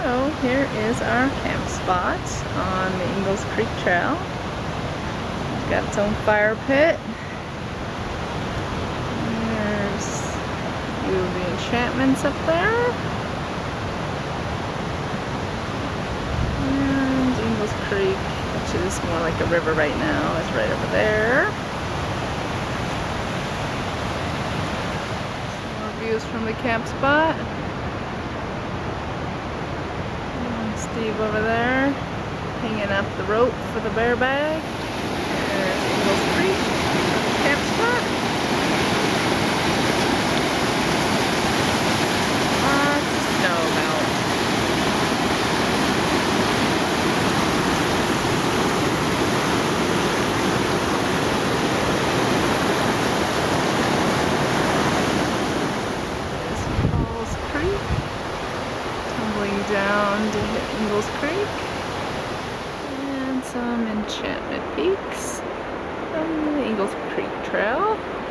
So here is our camp spot on the Ingalls Creek Trail. It's got its own fire pit. There's a view of the enchantments up there. And Ingalls Creek, which is more like a river right now, is right over there. Some more views from the camp spot. Steve over there, hanging up the rope for the bear bag. There's Ingalls Creek, camp spot. Lots of snow melt. There's Ingalls Creek. Tumbling down to hit Ingalls Creek, and some enchantment peaks from the Ingalls Creek Trail.